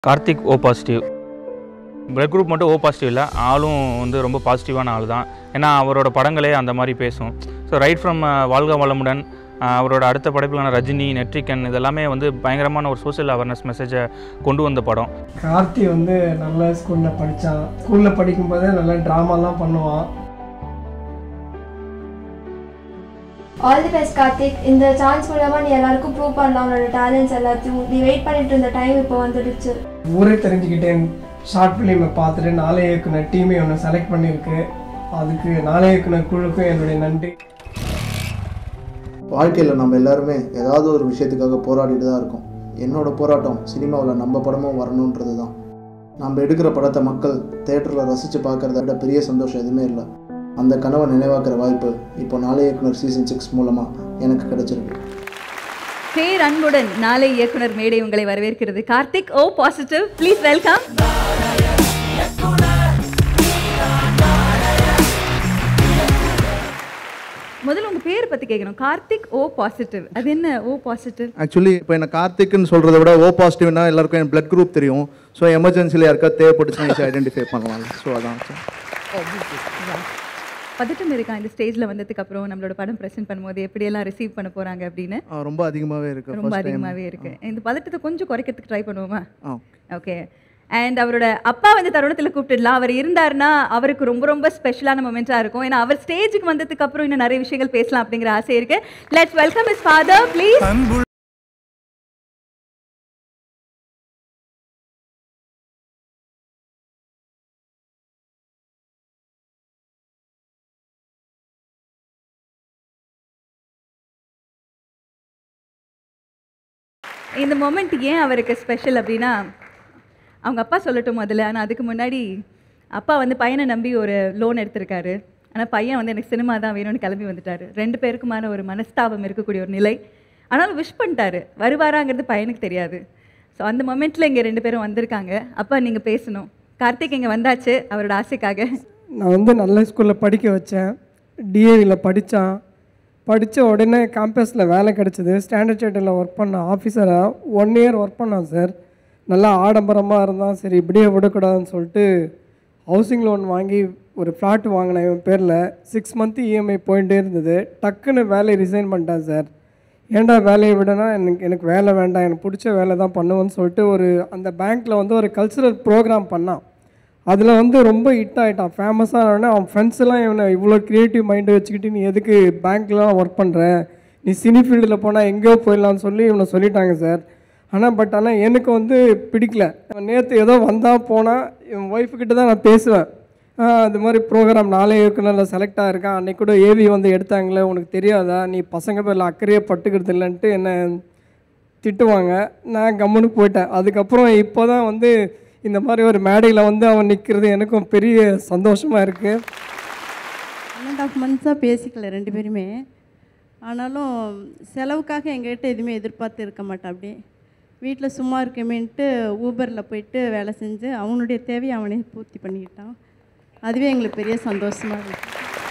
Karthik O positive. Blood group மட்டும் O positive இல்லை, ஆளும் வந்து ரொம்ப பாசிட்டிவான ஆள் தான். ஏன்னா அவரோட படங்களே அந்த மாதிரி பேசும். ஸோ ரைட் ஃப்ரம் வாழ்க வளமுடன், அவரோட அடுத்த படைப்பிலான ரஜினி, நெட்ரிகன், இதெல்லாமே வந்து பயங்கரமான ஒரு சோஷியல் அவேர்னஸ் மெசேஜை கொண்டு வந்த படம். கார்த்தி வந்து நல்ல ஸ்கூலில் படித்தான். ஸ்கூலில் படிக்கும்போதே நல்ல ட்ராமாலாம் பண்ணுவான். All the best Karthik. இந்த சான்ஸ் மூலமாக நீ எல்லாருக்கும் ப்ரூவ் பண்ணலாம் உன்னோட டேலண்ட்ஸ் எல்லாத்தையும். நீ வெயிட் பண்ணிட்டு இருந்த டைம் இப்போ வந்துடுச்சு. ஊரே தெரிஞ்சுக்கிட்டேன். ஷார்ட் ஃபிலிமை பார்த்துட்டு நாளை இயக்குனர் டீமே ஒன்று செலக்ட் பண்ணியிருக்கு. அதுக்கு நாளை இயக்குனர் குழுக்கும் என்னுடைய நன்றி. வாழ்க்கையில் நம்ம எல்லாருமே ஏதாவது ஒரு விஷயத்துக்காக போராடிட்டு தான் இருக்கோம். என்னோடய போராட்டம் சினிமாவில் நம்ம படமும் வரணுன்றது தான். நம்ம எடுக்கிற படத்தை மக்கள் தேட்டரில் ரசித்து பார்க்குறத விட பெரிய சந்தோஷம் எதுவுமே இல்லை. அந்த கனவை நினைவாக்குற வாய்ப்பு இப்போ நாளை இயக்குனர் சீசன் 6 மூலமாக எனக்கு கிடைச்சிருக்கு. பேர் அன்புடன் நாளை இயக்குனர் மேடை உங்களை வரவேற்கிறது. Karthik O positive, please welcome. முதல்ல உங்கள் பேர் பற்றி கேட்கணும். கார்த்திக் ஓ பாசிட்டிவ், அது என்ன ஓ பாசிட்டிவ்? ஆக்சுவலி இப்போ என்ன கார்த்திக்னு சொல்கிறத விட ஓ பாசிட்டிவ்னா எல்லாருக்கும் என் பிளட் குரூப் தெரியும். ஸோ எமர்ஜென்சியில் யாருக்கா தேவைப்பட்டுச்சுன்னா ஈஸியாக ஐடென்டிஃபை பண்ணுவாங்க. ஸோ அதான் பதட்டம் இருக்கா இந்த ஸ்டேஜில் வந்ததுக்கு அப்புறம் நம்மளோட படம் ப்ரெசென்ட் பண்ணும்போது எப்படியெல்லாம் ரிசீவ் பண்ண போகிறாங்க அப்படின்னு? ரொம்ப அதிகமாகவே இருக்குது. ரொம்ப அதிகமாகவே இருக்குது. இந்த பதட்டத்தை கொஞ்சம் குறைக்கிறதுக்கு ட்ரை பண்ணுவோமா? ஓகே. அண்ட் அவரோட அப்பா வந்து தருணத்தில் கூப்பிட்டுடலாம். அவர் இருந்தாருன்னா அவருக்கு ரொம்ப ரொம்ப ஸ்பெஷலான மொமெண்ட்டாக இருக்கும். ஏன்னா அவர் ஸ்டேஜுக்கு வந்ததுக்கு அப்புறம் இன்னும் நிறைய விஷயங்கள் பேசலாம் அப்படிங்கிற ஆசை இருக்கு. Let's welcome his father please. இந்த மொமெண்ட் ஏன் அவருக்கு ஸ்பெஷல் அப்படின்னா, அவங்க அப்பா சொல்லட்டும் முதல்ல. ஆனால் அதுக்கு முன்னாடி அப்பா வந்து பையனை நம்பி ஒரு லோன் எடுத்திருக்காரு. ஆனால் பையன் வந்து எனக்கு சினிமா தான் வேணும்னு கிளம்பி வந்துட்டார். 2 பேருக்குமான ஒரு மனஸ்தாபம் இருக்கக்கூடிய ஒரு நிலை. ஆனாலும் விஷ் பண்ணிட்டாரு. வருவாராங்கிறது பையனுக்கு தெரியாது. ஸோ அந்த மொமெண்ட்டில் இங்கே 2 பேரும் வந்திருக்காங்க. அப்பா நீங்கள் பேசணும். கார்த்திக் இங்கே வந்தாச்சு அவரோட ஆசைக்காக. நான் வந்து நல்ல ஸ்கூலில் படிக்க வச்சேன். டிஏவியில் படித்தான். படித்த உடனே கேம்பஸில் வேலை கிடச்சிது. ஸ்டாண்டர்ட் சார்ட்டரில் ஒர்க் பண்ண ஆஃபீஸராக 1 இயர் ஒர்க் பண்ணான் சார். நல்லா ஆடம்பரமாக இருந்தான். சரி இப்படியே விடக்கூடாதுன்னு சொல்லிட்டு ஹவுசிங் லோன் வாங்கி ஒரு ஃப்ளாட் வாங்கினேன் இவன் பேரில். 6 மந்த்து இஎம்ஐ போயிட்டே இருந்தது. டக்குன்னு வேலையை ரிசைன் பண்ணிட்டான் சார். ஏன்டா வேலையை விடனா, எனக்கு வேலை வேண்டாம், எனக்கு பிடிச்ச வேலை தான் பண்ணுவேன்னு சொல்லிட்டு அந்த பேங்க்கில் வந்து ஒரு கல்ச்சுரல் ப்ரோக்ராம் பண்ணான். அதில் வந்து ரொம்ப ஹிட் ஆகிட்டான். ஃபேமஸானவொடனே அவன் ஃப்ரெண்ட்ஸ்லாம் இவனை இவ்வளோ க்ரியேட்டிவ் மைண்டு வச்சுக்கிட்டு நீ எதுக்கு பேங்க்லாம் ஒர்க் பண்ணுற, நீ சினி ஃபீல்டில் போனால் எங்கேயோ போயிடலான்னு சொல்லி இவனை சொல்லிட்டாங்க சார். ஆனால் எனக்கு வந்து பிடிக்கல. நேற்று ஏதோ வந்தால் போனால் என் ஒய்ஃபுக்கிட்ட தான் நான் பேசுவேன். அது மாதிரி ப்ரோக்ராம் நாளை இயக்குனரில் செலக்ட் ஆகிருக்கான். அன்றைக்கி கூட ஏவி வந்து எடுத்தாங்களே, உனக்கு தெரியாதா, நீ பசங்க பேரில் அக்கறையே பட்டுக்கிறது இல்லைன்ட்டு என்னை திட்டுவாங்க. நான் கம்முன்னு போயிட்டேன். அதுக்கப்புறம் இப்போ தான் வந்து இந்த மாதிரி ஒரு மேடையில் வந்து அவன் நிற்கிறது எனக்கும் பெரிய சந்தோஷமாக இருக்குது. 1.5 மந்த்ஸாக பேசிக்கல 2 பேருமே. ஆனாலும் செலவுக்காக எங்கள்கிட்ட எதுவுமே எதிர்பார்த்து இருக்க மாட்டான். அப்படியே வீட்டில் சும்மா இருக்கமேன்ட்டு ஊபரில் போயிட்டு வேலை செஞ்சு அவனுடைய தேவையை அவனே பூர்த்தி பண்ணிக்கிட்டான். அதுவே எங்களுக்கு பெரிய சந்தோஷமாக இருக்குது.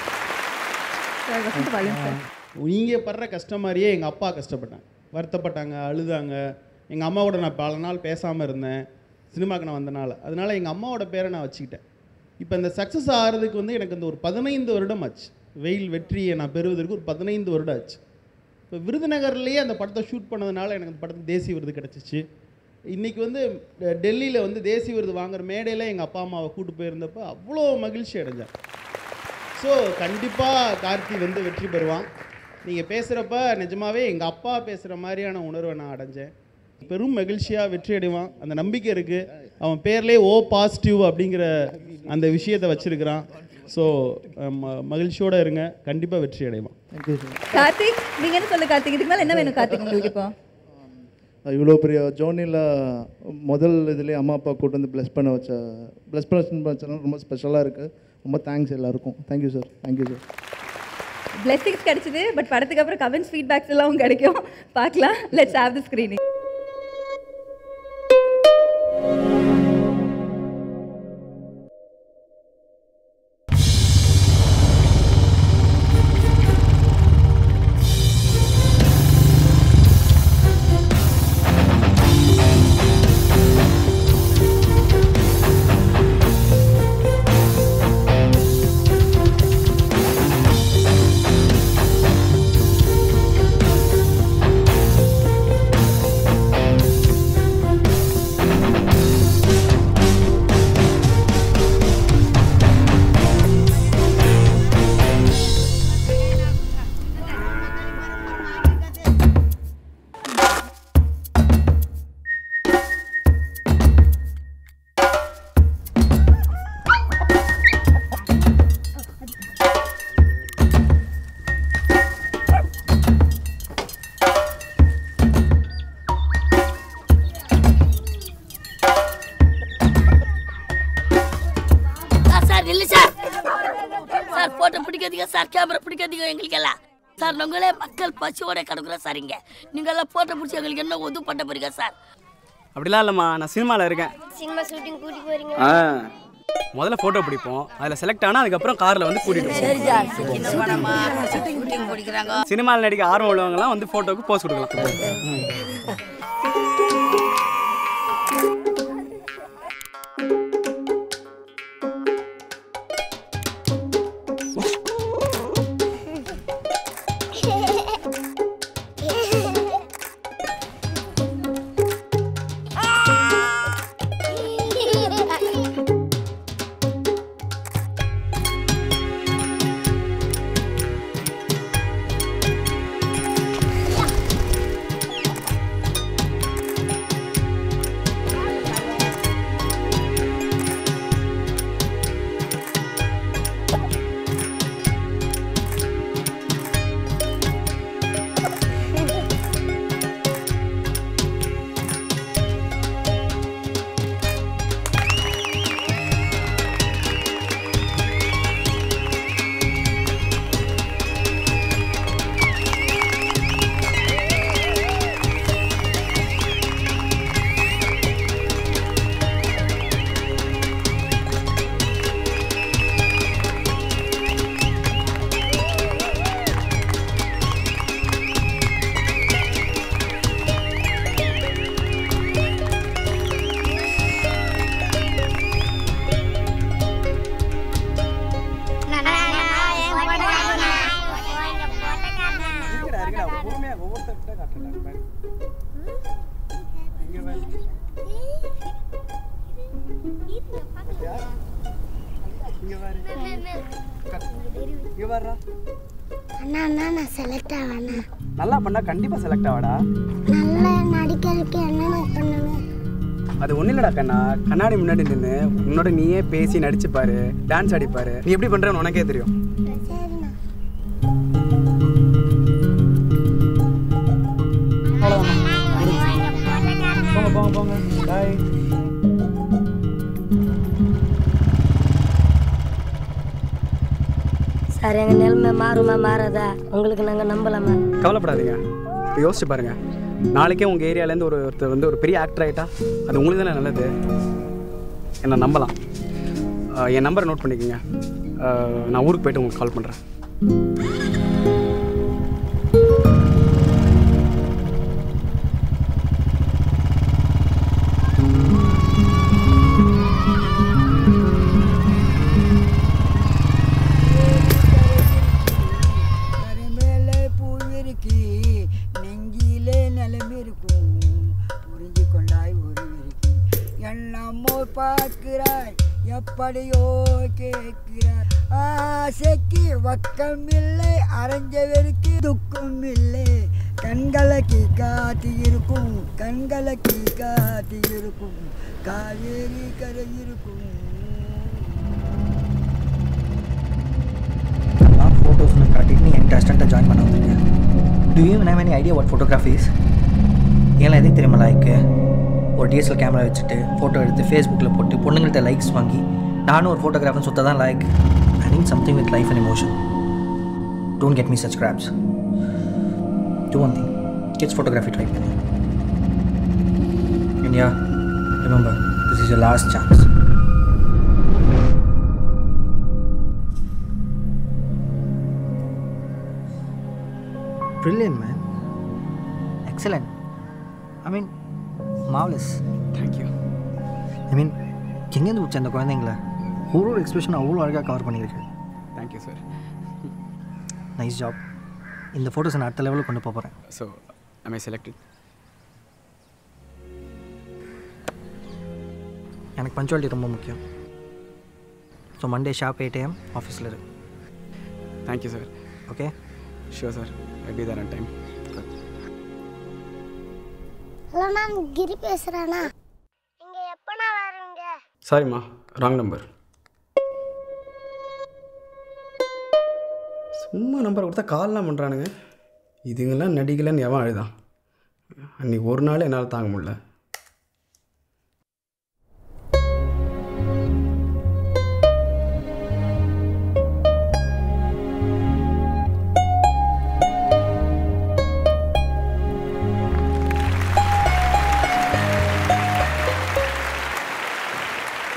நீங்கள் படுற கஷ்டம் மாதிரியே எங்கள் அப்பா கஷ்டப்பட்டாங்க, வருத்தப்பட்டாங்க, அழுதாங்க. எங்கள் அம்மாவோட நான் பல நாள் பேசாமல் இருந்தேன் சினிமாவுக்கு நான் வந்தனால. அதனால் எங்கள் அம்மாவோட பேரை நான் வச்சுக்கிட்டேன். இப்போ இந்த சக்ஸஸ் ஆகிறதுக்கு வந்து எனக்கு ஒரு 15 வருடம் ஆச்சு. வெயில் வெற்றியை நான் பெறுவதற்கு ஒரு 15 வருடம் ஆச்சு. இப்போ விருதுநகர்லேயே அந்த படத்தை ஷூட் பண்ணதுனால எனக்கு அந்த படத்துக்கு தேசிய விருது கிடச்சிச்சு. இன்றைக்கி வந்து டெல்லியில் வந்து தேசிய விருது வாங்குகிற மேடையில் எங்கள் அப்பா அம்மாவை கூப்பிட்டு போயிருந்தப்போ அவ்வளோ மகிழ்ச்சி அடைஞ்சேன். ஸோ கண்டிப்பாக கார்த்தி வந்து வெற்றி பெறுவான். நீங்கள் பேசுகிறப்ப நிஜமாகவே எங்கள் அப்பா பேசுகிற மாதிரியான உணர்வை நான் அடைஞ்சேன். பெரும் மகிழ்ச்சியாக வெற்றி அடைவான், அந்த நம்பிக்கை இருக்குது. அவன் பேர்லேயே ஓ பாசிட்டிவ் அப்படிங்கிற அந்த விஷயத்தை வச்சுருக்கிறான். ஸோ மகிழ்ச்சியோடு இருங்க, கண்டிப்பாக வெற்றி அடைவான். கார்த்திக் நீங்கள் என்ன சொல்ல கார்த்திக்? இதுக்கு மேலே என்ன வேணும் கார்த்திக் உங்களுக்கு? இப்போ இவ்வளோ பெரிய ஜோர்னியில் முதல் இதுலேயே அம்மா அப்பா கூட்டு வந்து ப்ளஸ் பண்ண வச்சனால ரொம்ப ஸ்பெஷலாக இருக்குது. ரொம்ப தேங்க்ஸ் எல்லாருக்கும். Thank you sir. Thank you sir. Blessings கிடைச்சிது. பட் படத்துக்கு அப்புறம் கமெண்ட்ஸ் ஃபீட்பேக்ஸ் எல்லாம் கிடைக்கும். பார்க்கலாம். Let's have the screening. நில்லு சார். சார் போட்டோ பிடிக்காதீங்க சார், கேமரா பிடிக்காதீங்க எங்களுக்கெல்லாம். சார் நாங்களே மக்கள் பசியோட கிடக்குறோம் சார். இங்கே நீங்கள்லாம் போட்டோ பிடிச்சி எங்களுக்கு என்ன உதவி பண்ண போறீங்க சார்? அப்படிலாம் இல்லைம்மா, நான் சினிமாவில் இருக்கேன். சினிமா ஷூட்டிங் கூட்டி போறீங்க? முதல்ல ஃபோட்டோ பிடிப்போம், அதில் செலக்ட் ஆனால் அதுக்கப்புறம் காரில் வந்து கூட்டிகிட்டு போவோம். சரி சார். ஷூட்டிங் பிடிக்கிறாங்க. சினிமாவில் நடிக்க ஆர்வம் உள்ளவங்கலாம் வந்து ஃபோட்டோவுக்கு போஸ்ட் கொடுக்கலாம். நல்லா பண்ணா கண்டிப்பா செலக்ட் ஆவாடா. நல்லா நடிக்கிறதுக்கு என்ன பண்ணணும்? அது ஒன்றும் இல்லைடா கண்ணா, கண்ணாடி முன்னாடி நின்று உன்னோட நீயே பேசி நடிச்சு பாரு, டான்ஸ் ஆடிப்பாரு. நீ எப்படி பண்றேன்னு உனக்கே தெரியும். போங்க போங்க பாய். சார் எங்கள் நிலைமை மாறுமா மாறாதா உங்களுக்கு நாங்கள் நம்பலாமா? கவலைப்படாதீங்க, இப்போ யோசிச்சு பாருங்க. நாளைக்கே உங்கள் ஏரியாவிலேருந்து ஒருத்தர் வந்து ஒரு பெரிய ஆக்டர் ஆகிட்டா அது உங்களுக்கு தானே நல்லது. என்னை நம்பலாம். என் நம்பரை நோட் பண்ணிக்கோங்க. நான் ஊருக்கு போய்ட்டு உங்களுக்கு கால் பண்ணுறேன். பார்க்கிறாய் எப்படியோ கேட்கிறாய். ஆசைக்கு வக்கம் இல்லை, அரைஞ்சவருக்கு துக்கம் இல்லை. கண்களுக்கு காட்டி இருக்கும், கண்களுக்கு காட்டி இருக்கும், காவேரி கரை இருக்கும். ஃபோட்டோஸ்லாம் காட்டிட்டு நீ என் ரெஸ்டாரண்ட்டை ஜாயின் பண்ண வந்திருக்கேன். Do you have any idea what photographies? ஏன்னா எதுக்கு தெரியுமா, லைக்கு ஒரு டிஎஸ்எல் கேமரா வச்சுட்டு ஃபோட்டோ எடுத்து ஃபேஸ்புக்கில் போட்டு பொண்ணுங்கள்கிட்ட லைக்ஸ் வாங்கி நானும் ஒரு ஃபோட்டோகிராஃபர்னு சுத்த தான் like. I need something with life and emotion. Don't get me such craps. Do one thing, kids photography try பண்ணு. And yeah, remember, this is your last chance. Brilliant, man. Excellent. I mean, marvelous. Thank you. I mean, எங்கேருந்து வச்ச அந்த குழந்தைங்கள ஒரு expression அவ்வளோ அழகாக cover பண்ணியிருக்கு. Thank you sir. Nice job. இந்த ஃபோட்டோஸை நான் அடுத்த லெவலில் கொண்டு போகிறேன். So am I selected? எனக்கு பஞ்சுவாலிட்டி ரொம்ப முக்கியம். ஸோ மண்டே ஷார்ப் 8 AM ஆஃபீஸில் இருக்கு. Thank you sir. Okay, sure sir. I'll be there on time. Hello, நான் கிரி பேசுகிறேண்ணா. இங்கே எப்போண்ணா வருவீங்க? சாரிம்மா, ராங் நம்பர். சும்மா நம்பர் கொடுத்தா கால்லாம் பண்ணுறானுங்க. இதுங்கெல்லாம் நடிக்கலன்னு எவன் அழுதான்? அன்றைக்கி ஒரு நாள் என்னால் தாங்க முடியல.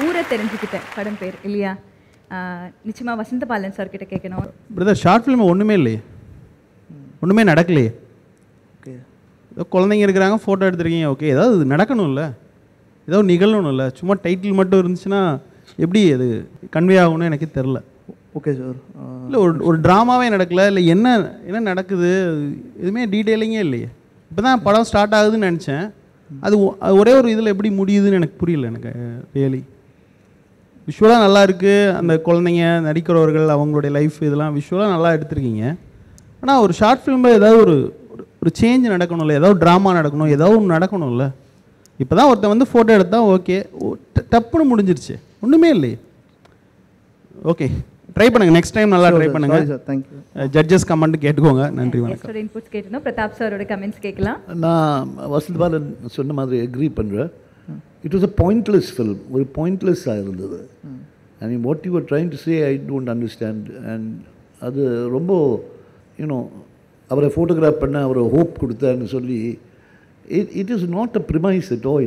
ஊரை தெரிஞ்சுக்கிட்டேன் படம் பேர் இல்லையா? நிச்சயமாக வசந்த பாலன் சார் கிட்ட கேட்கணும். பிரதர், ஷார்ட் ஃபிலிம் ஒன்றுமே இல்லையே, ஒன்றுமே நடக்கலையே. ஓகே, ஏதோ குழந்தைங்க இருக்கிறாங்க, ஃபோட்டோ எடுத்துருக்கீங்க, ஓகே. ஏதாவது நடக்கணும்ல, ஏதோ நிகழணும் இல்லை. சும்மா டைட்டில் மட்டும் இருந்துச்சுன்னா எப்படி அது கன்வே ஆகணும்னு எனக்கு தெரில. Okay sir. இல்லை, ஒரு ட்ராமாவே நடக்கலை, இல்லை என்ன நடக்குது எதுவுமே டீட்டெயிலிங்கே இல்லையே. இப்போ தான் படம் ஸ்டார்ட் ஆகுதுன்னு நினச்சேன். அது ஒரே ஒரு இதில் எப்படி முடியுதுன்னு எனக்கு புரியல. எனக்கு ரியலி விஷுவலாக நல்லா இருக்குது, அந்த குழந்தைங்க நடிக்கிறவர்கள் அவங்களுடைய லைஃப் இதெல்லாம் விஷுவலாக நல்லா எடுத்திருக்கீங்க. ஆனால் ஒரு ஷார்ட் ஃபிலிமில் ஏதாவது ஒரு சேஞ்ச் நடக்கணும்ல, ஏதாவது ட்ராமா நடக்கணும், ஏதாவது ஒன்று நடக்கணும்ல. இப்போ தான் ஒருத்தன் வந்து ஃபோட்டோ எடுத்தால் ஓகே, டப்புன்னு முடிஞ்சிருச்சு, ஒன்றுமே இல்லையே. ஓகே, ட்ரை பண்ணுங்கள், நெக்ஸ்ட் டைம் நல்லா ட்ரை பண்ணுங்கள். தேங்க்யூ. ஜட்ஜஸ் கமெண்ட் கேட்டுக்கோங்க. நன்றி, வணக்கம். இன்புட்ஸ் கேட்டோம். பிரதாப் சாரோட கமெண்ட்ஸ் கேட்கலாம். நான் வசந்த் பாலன் சொன்ன மாதிரி அக்ரி பண்ணுறேன். It was a pointless film, ஒரு பாயிண்ட்லெஸ்ஸாக இருந்தது. I mean what you are trying to say I don't understand. And அது ரொம்ப யூனோ அவரை ஃபோட்டோகிராஃப் பண்ண அவரை ஹோப் கொடுத்தான்னு சொல்லி it is not a premise at all.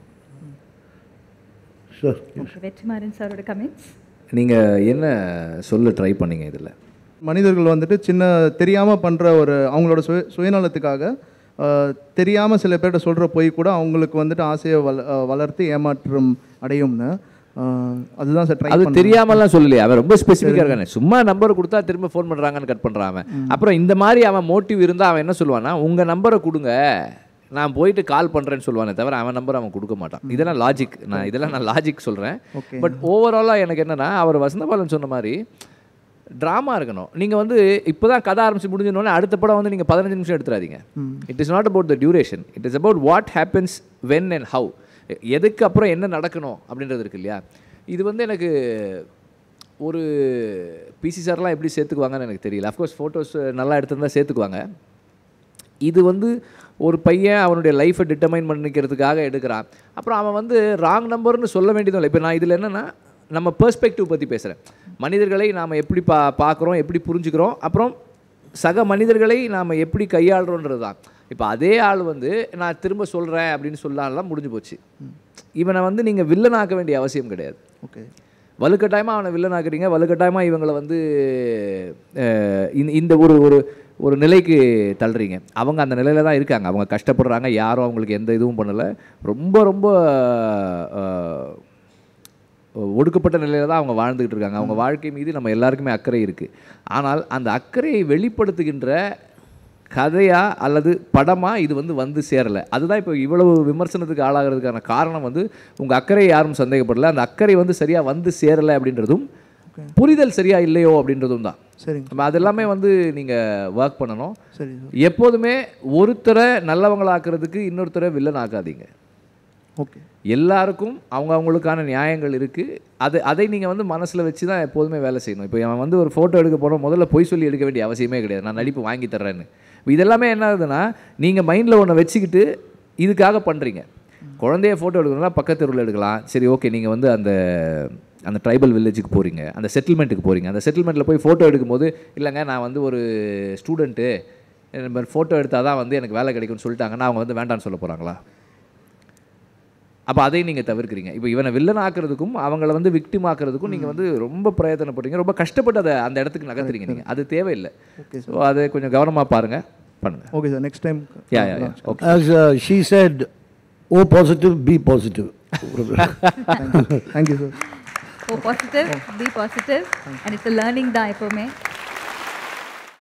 Sure. Vetrimaaran சாரோட கமெண்ட்ஸ். நீங்கள் என்ன சொல்ல ட்ரை பண்ணீங்க இதில்? மனிதர்கள் வந்துட்டு சின்ன தெரியாமல் பண்ணுற ஒரு அவங்களோட சுயநலத்துக்காக தெரியாமல் சில பேர்கிட்ட சொல்கிற போய் கூட அவங்களுக்கு வந்துட்டு ஆசையை வளர்த்து ஏமாற்றம் அடையும்னு. அதுதான் சார் ட்ரை. அது தெரியாமலாம் சொல்லலையே, அவன் ரொம்ப ஸ்பெசிஃபிக்காக இருக்கானே. சும்மா நம்பரை கொடுத்தா திரும்ப ஃபோன் பண்ணுறாங்கன்னு கட் பண்ணுறான் அவன். அப்புறம் இந்த மாதிரி அவன் மோட்டிவ் இருந்தால் அவன் என்ன சொல்லுவான்னா, உங்கள் நம்பரை கொடுங்க நான் போயிட்டு கால் பண்ணுறேன்னு சொல்லுவானே தவிர அவன் நம்பர் அவன் கொடுக்க மாட்டான். இதெல்லாம் லாஜிக், நான் லாஜிக் சொல்கிறேன். பட் ஓவராலாக எனக்கு என்னென்னா, அவர் வசந்தபாலன் சொன்ன மாதிரி ட்ராமா இருக்கணும். நீங்கள் வந்து இப்போ தான் கதை ஆரம்பிச்சு முடிஞ்சோடனே அடுத்த படம் வந்து நீங்கள் 15 நிமிஷம் எடுத்துறாதீங்க. It is not about the duration, it is about what happens when and how. எதுக்கு அப்புறம் என்ன நடக்கணும் அப்படின்றது இருக்கு இல்லையா? இது வந்து எனக்கு ஒரு பிசி சார்லாம் எப்படி சேர்த்துக்குவாங்கன்னு எனக்கு தெரியல. அஃப்கோர்ஸ் ஃபோட்டோஸ் நல்லா எடுத்துருந்தால் சேர்த்துக்குவாங்க. இது வந்து ஒரு பையன் அவனுடைய லைஃப்பை டிட்டர்மைன் பண்ணிக்கிறதுக்காக எடுக்கிறான். அப்புறம் அவன் வந்து ராங் நம்பர்னு சொல்ல வேண்டியதும் இல்லை. இப்போ நான் இதில் என்னென்னா, நம்ம பெர்ஸ்பெக்டிவ் பற்றி பேசுகிறேன். மனிதர்களை நாம் எப்படி பார்க்குறோம், எப்படி புரிஞ்சுக்கிறோம், அப்புறம் சக மனிதர்களை நாம் எப்படி கையாளுறோன்றது தான். இப்போ அதே ஆள் வந்து நான் திரும்ப சொல்கிறேன் அப்படின்னு சொல்லலாம், முடிஞ்சு போச்சு. இவனை வந்து நீங்கள் வில்லனாக்க வேண்டிய அவசியம் கிடையாது. ஓகே, வலுக்கட்டாயமாக அவனை வில்லனாக்குறீங்க, வலுக்கட்டாயமாக இவங்களை வந்து இந்த ஒரு நிலைக்கு தள்ளுறீங்க. அவங்க அந்த நிலையில் தான் இருக்காங்க, அவங்க கஷ்டப்படுறாங்க, யாரும் அவங்களுக்கு எந்த இதுவும் பண்ணலை. ரொம்ப ஒடுக்கப்பட்ட நிலையில் தான் அவங்க வாழ்ந்துக்கிட்டு இருக்காங்க. அவங்க வாழ்க்கை மீது நம்ம எல்லாருக்குமே அக்கறை இருக்குது. ஆனால் அந்த அக்கறையை வெளிப்படுத்துகின்ற கதையா அல்லது படமாக இது வந்து சேரலை. அதுதான் இப்போ இவ்வளவு விமர்சனத்துக்கு ஆளாகிறதுக்கான காரணம். வந்து உங்கள் அக்கறை யாரும் சந்தேகப்படலை, அந்த அக்கறை வந்து சரியாக வந்து சேரலை அப்படின்றதும், புரிதல் சரியாக இல்லையோ அப்படின்றதும் தான். சரிங்க, அது எல்லாமே வந்து நீங்கள் ஒர்க் பண்ணணும். சரி, எப்போதுமே ஒருத்தரை நல்லவங்களாக்குறதுக்கு இன்னொருத்தரை வில்லன் ஆக்காதீங்க. ஓகே, எல்லாருக்கும் அவங்களுக்கான நியாயங்கள் இருக்குது. அதை நீங்கள் வந்து மனசில் வச்சு தான் எப்போதுமே வேலை செய்யணும். இப்போ அவன் வந்து ஒரு ஃபோட்டோ எடுக்க போகிறோம், முதல்ல பொய் சொல்லி எடுக்க வேண்டிய அவசியமே கிடையாது, நான் நடிப்பு வாங்கி தர்றேன்னு. இதெல்லாமே என்ன ஆகுதுன்னா, நீங்கள் மைண்டில் ஒன்று வச்சுக்கிட்டு இதுக்காக பண்ணுறீங்க. குழந்தைய ஃபோட்டோ எடுக்கணும்னா பக்கத்து தெருவில் எடுக்கலாம். சரி, ஓகே, நீங்கள் வந்து அந்த ட்ரைபல் வில்லேஜுக்கு போகிறீங்க, அந்த செட்டில்மெண்ட்டுக்கு போகிறீங்க. அந்த செட்டில்மெண்ட்டில் போய் ஃபோட்டோ எடுக்கும்போது, இல்லைங்க நான் வந்து ஒரு ஸ்டூடெண்ட்டு, ஃபோட்டோ எடுத்தால் தான் வந்து எனக்கு வேலை கிடைக்கும்னு சொல்லிட்டாங்கன்னா அவங்க வந்து வேண்டான்னு சொல்ல போகிறாங்களா? அப்போ அதையும் நீங்கள் தவிர்க்கிறீங்க. இப்போ இவனை வில்லன் ஆக்குறதுக்கும் அவங்கள வந்து விக்டிம் ஆக்குறதுக்கும் நீங்கள் வந்து ரொம்ப பிரயத்தனப்படுறீங்க, ரொம்ப கஷ்டப்பட்டு அதை அந்த இடத்துக்கு நகர்த்துறீங்க. நீங்கள் அது தேவையில்லை. ஸோ அதை கொஞ்சம் கவனமாக பாருங்கள், பண்ணுங்கள். Okay sir, next time. Ya okay. As she said, O positive, be positive. Thank you sir. O positive, be positive, and it's a learning தான் எப்போவுமே.